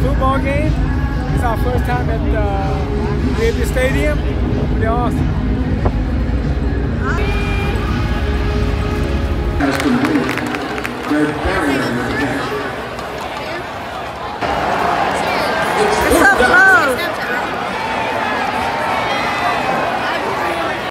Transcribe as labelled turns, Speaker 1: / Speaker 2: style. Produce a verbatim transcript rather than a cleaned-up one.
Speaker 1: football game. It's our first time at uh, Baby Stadium. Pretty awesome.